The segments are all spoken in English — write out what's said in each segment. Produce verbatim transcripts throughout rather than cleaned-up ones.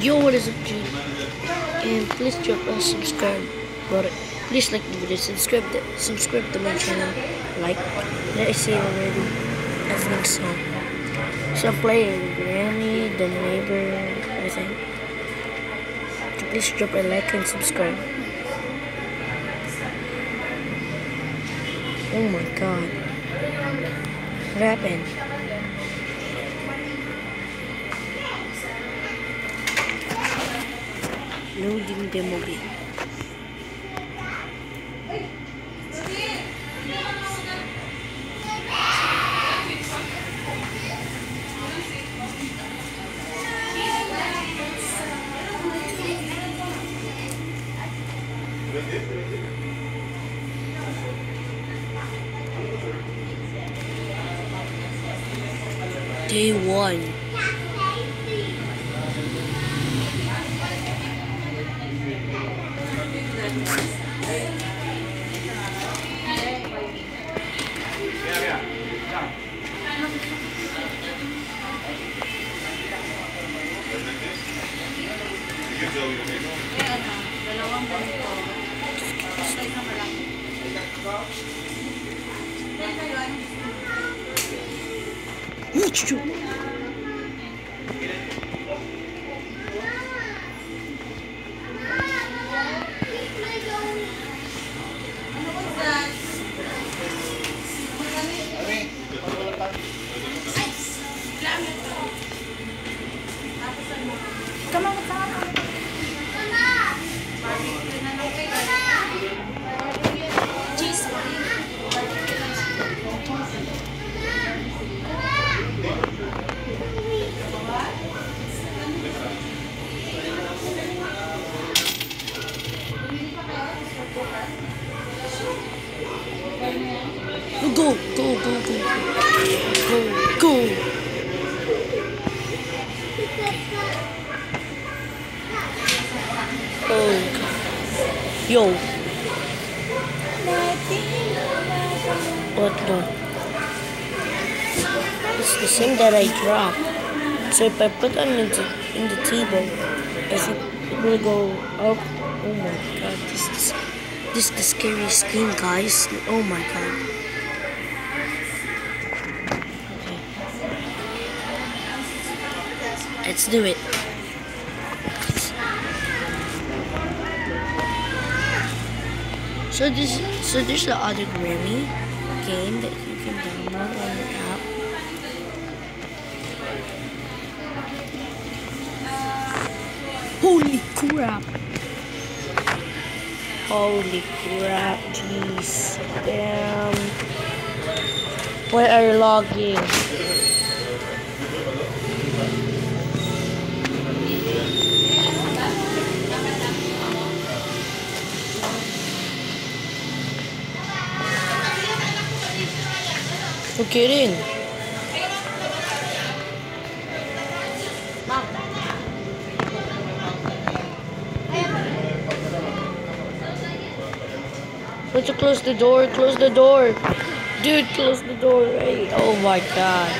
Yo, what is up, dude? And please drop a subscribe button. Please like the video, subscribe the subscribe to my channel. Like, did I say it already? I think so. So I'm playing Granny, the neighbor, I think. So please drop a like and subscribe. Oh my god. What happened? Loading demo game. Day one. Mucho. Go, go, go, go, go, go. Oh, yo. What the? It's the same that I dropped. So if I put on it in the table, I think it will go up. Oh my god, this is this is the scariest game, guys. Oh my god. Let's do it. So this, so there's the other Granny game that you can download on the app. Holy crap! Holy crap! Jeez, damn! Why are you logging? No kidding. Let's close the door, close the door. Dude, close the door, right? Oh my god.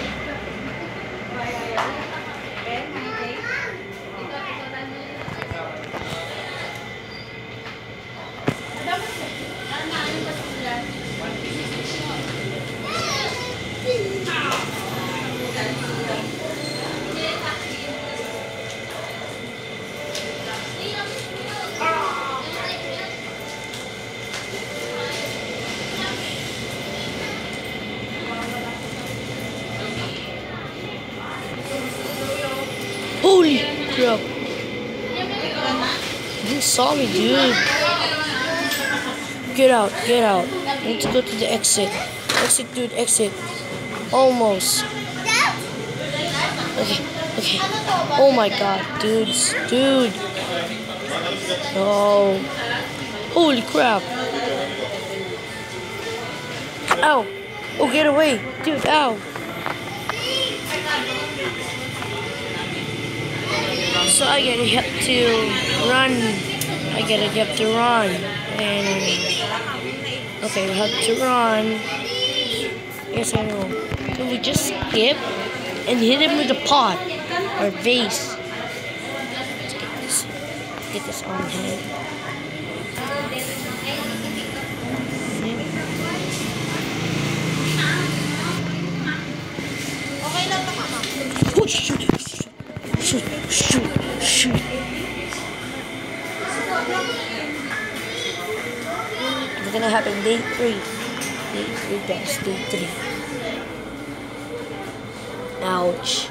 Holy crap. You saw me, dude. Get out, get out. I need to go to the exit. Exit, dude, exit. Almost. Okay, okay. Oh my god, dudes, dude. No. Holy crap. Ow. Oh, get away. Dude, ow. So I gotta have to run. I gotta have to run. And okay, I have to run. Yes, I know. So we just skip and hit him with a pot or vase. get his own hand. Oh, shoot, shoot, shoot, shoot. It's gonna happen day three. Day three, guys, day three. Ouch.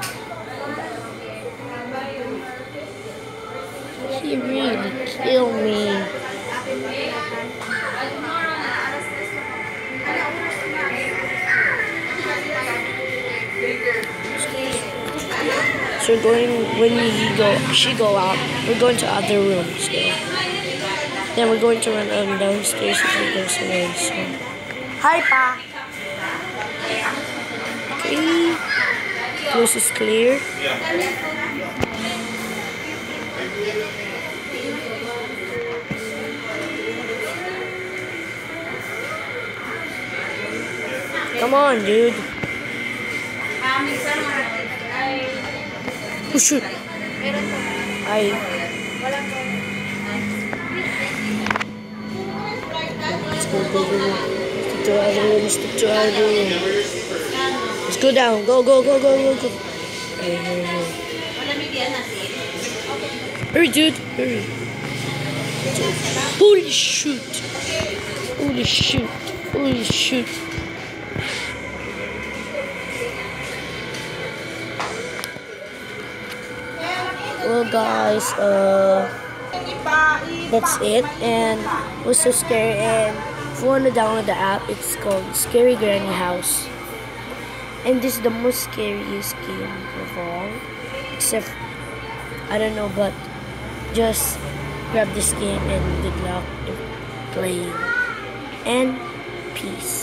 He really killed me. So we're going, when we go, she go out, we're going to other rooms. So. Then we're going to run um, downstairs if he goes away. So. Hi, Pa. Okay. Close is clear. Come on, dude. Oh, shoot. I. Let's go, go, go, go. Stick to our room, stick to our room. Let's go down. Go, go, go, go, go, go. Hurry, hurry, hurry. Hurry, dude. Hurry. Holy shoot. Holy shoot. Holy shoot. Well, guys, uh, that's it, and it was so scary. And if you want to download the app, it's called Scary Granny House, and this is the most scariest game of all. Except, I don't know, but just grab this game and good luck in playing. And peace.